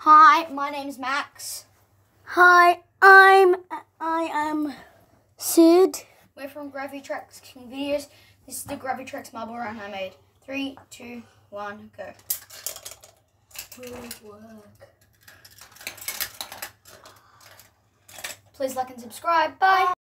Hi, my name's Max. Hi, I am Sid. We're from Gravitrax King Videos. This is the Gravitrax marble round I made. 3, 2, 1, go. Good work. Please like and subscribe. Bye.